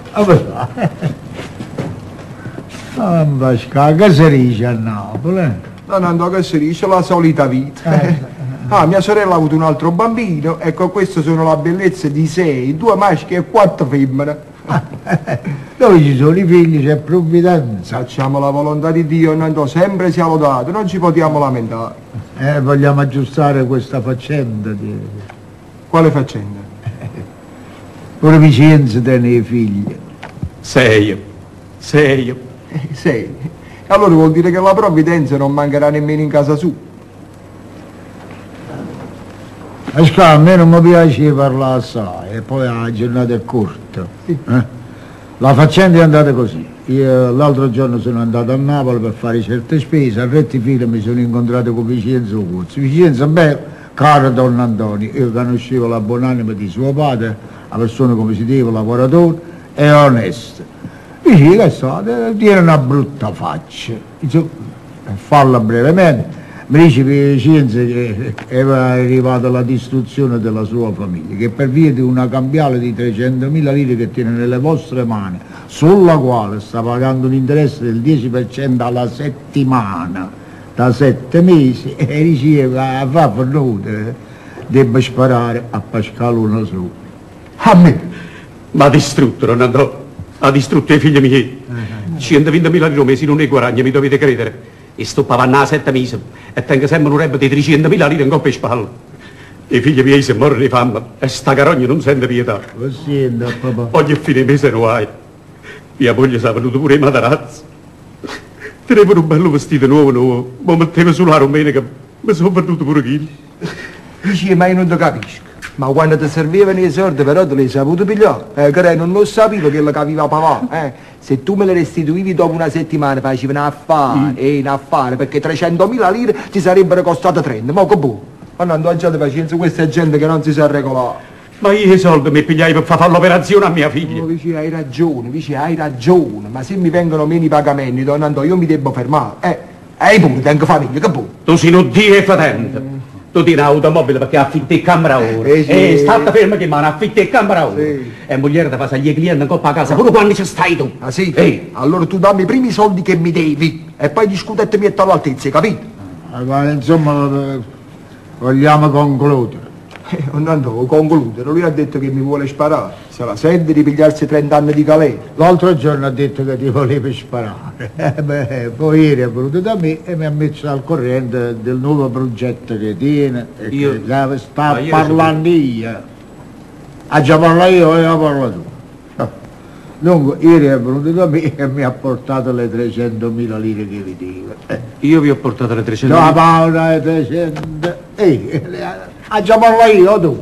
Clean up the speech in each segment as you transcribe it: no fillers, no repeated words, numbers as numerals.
Pascal, che si dice a Napoli? No, che si dice la solita vita. Mia sorella ha avuto un altro bambino e con questo sono la bellezza di 6, 2 maschi e 4 femmine. Dove ci sono i figli c'è provvidenza. Facciamo la volontà di Dio, Nando, sempre sia lodato, non ci possiamo lamentare. Vogliamo aggiustare questa faccenda. Quale faccenda? Pure Vicenza tiene i figli. 6. 6. Allora vuol dire che la provvidenza non mancherà nemmeno in casa sua. A me non mi piace parlare assai e poi la giornata è corta. La faccenda è andata così. Io l'altro giorno sono andato a Napoli per fare certe spese, a Rettifilo mi sono incontrato con Vicenza Ocuzzi. Vicenza, caro Don Antonio, io conoscevo la buonanima di suo padre, una persona come si deve, lavoratore e onesta. Vicenza tiene una brutta faccia. Falla brevemente. Mi dice Vicenza che era arrivata la distruzione della sua famiglia, che per via di una cambiale di 300.000 lire che tiene nelle vostre mani, sulla quale sta pagando un interesse del 10% alla settimana, da 7 mesi, e diceva, va per noi, debba sparare a Pascal uno solo. A me? Ma ha distrutto, non andò. Ha distrutto i figli miei. 120.000 lire mesi non ne guadagna, mi dovete credere. E sto pavannando 7 mesi e tengo sempre un rep di 300.000 lire in coppa e spalle. I figli miei si morrono di fame e sta carogna non sente pietà. Senta, papà. Oggi è fine mese non hai. Mia moglie si è venuta pure i matarazzi. Tenevano un bello vestito nuovo, ma metteva sulla domenica, mi sono perduto pure chili. Dici, ma io non ti capisco. Ma quando ti servivano i soldi però te li hai saputo pigliare? Che non lo sapevo che lo capiva papà. Se tu me le restituivi dopo una settimana facevi un affare, perché 300.000 lire ti sarebbero costate 30, ma che buono. Ma non abbiate pazienza, questa è gente che non si sa regolare. Ma io i soldi mi pigliai per fare l'operazione a mia figlia. Dici, hai ragione, ma se mi vengono meno i pagamenti, don Andò, io mi devo fermare. Pure, tengo famiglia, che buono. Tu sei un dio e fatente. Tu tieni un'automobile perché affitti il camera ora. State fermo che mi affitti il camera ora. E moglie ti fa salire i clienti in coppa a casa, pure quando ci stai tu. Ah sì? Allora tu dammi i primi soldi che mi devi e poi discutetemi all'altezza, capito? Ma insomma, vogliamo concludere. Non concludere, lui ha detto che mi vuole sparare. Se la sente di pigliarsi 30 anni di galera. L'altro giorno ha detto che ti voleva sparare. Poi ieri è venuto da me e mi ha messo al corrente del nuovo progetto che tiene e che sta parlando io. Già parla io e io parlo tu. Dunque, ieri è venuto da me e mi ha portato le 300.000 lire che vi dico. Io vi ho portato le 300.000 lire. No, Paola, le 300... già parla io tu.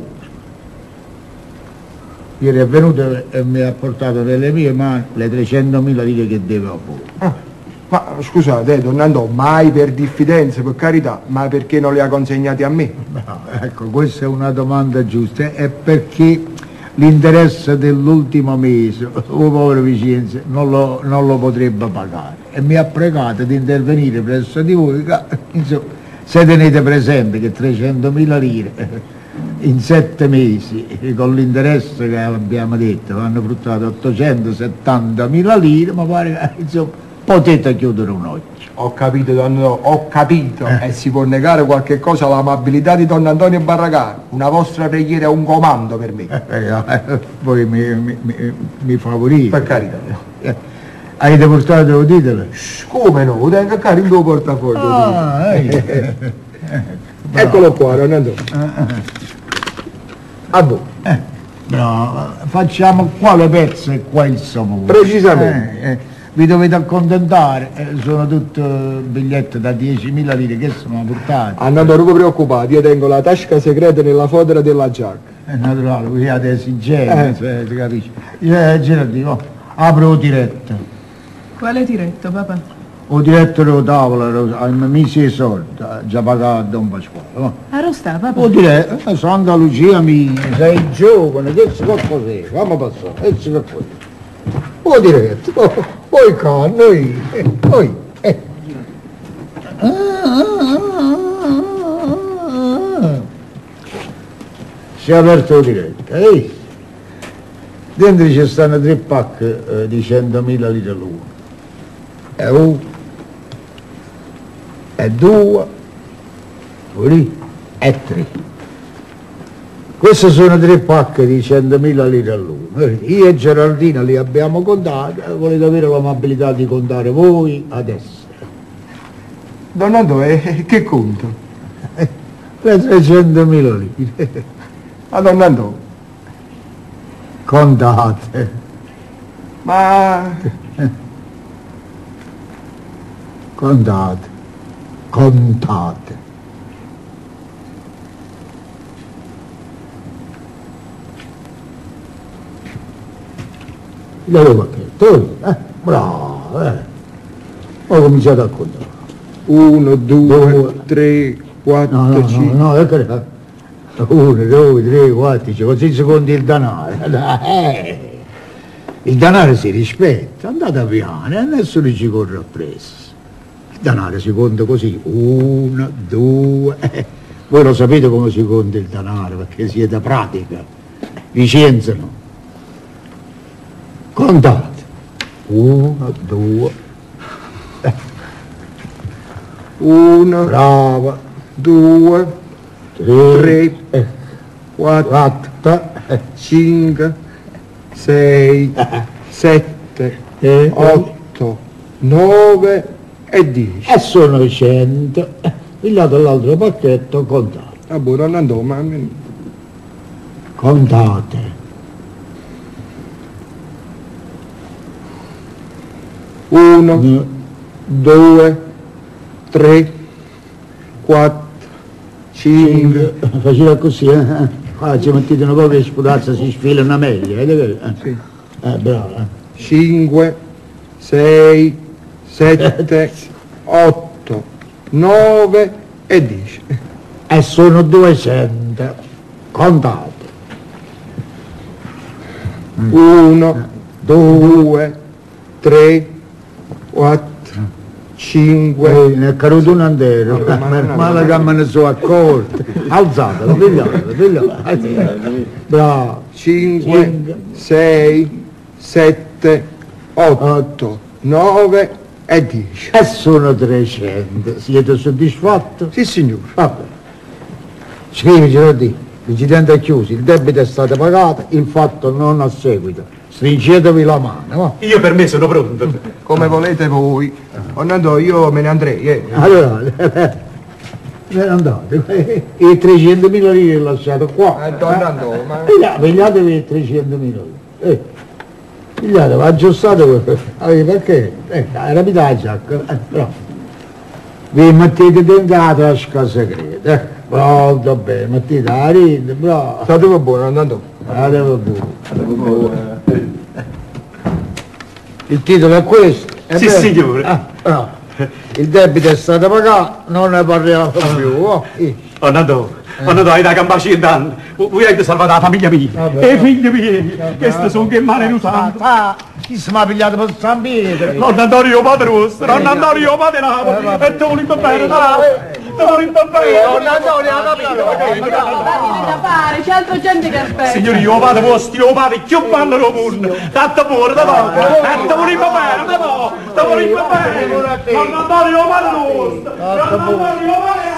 Ieri è venuto e mi ha portato nelle mie mani le 300.000 lire che deve a voi. Ma scusate, don Andò, mai per diffidenza, per carità, ma perché non le ha consegnati a me? No, ecco, questa è una domanda giusta, è perché l'interesse dell'ultimo mese, povero Vicenza, non lo potrebbe pagare e mi ha pregato di intervenire presso di voi, insomma, se tenete presente che 300.000 lire in 7 mesi, con l'interesse che abbiamo detto, hanno fruttato 870.000 lire, ma pare che insomma, potete chiudere un occhio. Ho capito, don Andò, ho capito. E si può negare qualche cosa all'amabilità di don Antonio Barragano. Una vostra preghiera è un comando per me. Poi mi favorite. Per carità. Avete portato, ditelo? Come no? Lo tengo a caro il tuo portafoglio. Eccolo qua, don Andò. A voi. No, facciamo quale pezzo e qua il sapore. Precisamente. Vi dovete accontentare, sono tutti biglietti da 10.000 lire che sono portati. Andando proprio preoccupati, io tengo la tasca segreta nella fodera della giacca. È naturale, voi avete esigenze, si capisce. Girardi, apro diretto. Quale diretto, papà? O diretto della tavola, mi misi i soldi, già pagato a Don Pasquale. Arrostà, papà? O diretto, Santa Lucia mia, sei giovane, che si può così, fammi passare, che si può così. O diretto, poi con noi, poi. Si è aperto diretto, Dentro ci stanno 3 pacche di 100.000 litri l'uno. E 1, e 2, e 3. Queste sono 3 pacche di 100.000 litri all'uno. Io e Geraldina li abbiamo contati, volete avere l'amabilità di contare voi adesso. Don Andò, che conto? Le 300.000 lire. Ma Don Andò, Contate. ma... Contate. Contate. L'avevo fatto, bravo, Ho cominciato a contare. 1, 2, 3, 4, 5... No, ecco, 1, 2, 3, 4, 5, così si conta il denaro. Il denaro si rispetta, andate piano e nessuno ci corre appresso. Il denaro si conta così, 1, 2... Voi lo sapete come si conta il denaro, perché siete pratica, Vicenza. Contate. 1, 2. 1, Brava. 2, 3, 4, 5, 6, 7, 8, 9 e 10. E sono 100. Pigliate l'altro pacchetto, contate. Ah, boh, non andò, ma... Contate. 1, 2, 3, 4, 5... Faceva così, Qua ci mettete un po' che spudazza si sfilano meglio, vedete? Sì. Bravo. 5, 6, 7, 8, 9 e 10. E sono 200. Contate. 1, 2, 3, 4, 5... Ne è caduto un intero. Male che me ne sono accorto. Alzatelo, pigliatelo. Bravo. 5, 6, 7, 8, 9 e 10. E sono 300. Siete soddisfatti? Sì, signore. Vabbè. Scrivicelo di. L'incidente è chiuso, il debito è stato pagato, il fatto non ha seguito. Stringetevi la mano, va? Io per me sono pronto. Come volete voi. Andò, io me ne andrei, Allora, ve ne andate. I 300.000 lire li lasciate qua. Don Andò, ma... Pigliatevi i 300.000 lire. Pigliatevi, aggiustate perché? Era la giacca, però. Vi mettete dentro la tasca segreta, molto bene, mettete la rete, bravo. State buono, andando. State buono. Il titolo è questo? Sì, signore. Bravo. Il debito è stato pagato, non ne parliamo più. Quando hai da campare 100 anni, voi avete salvato la famiglia mia, Vabbè. e i figli miei, questi sono che male usati. Chi si mi ha pigliato per stampire? Non andare io padre vostro, non andare io padre Napoli, e te volete bene, te volete bene. Da fare, c'è altra gente che aspetta. Signori, io padre vostro, io padre, chi vanno lo punno, tanto pure, da poco, e te volete bene, da poco, te volete bene. Non andare io padre vostro, non andare io padre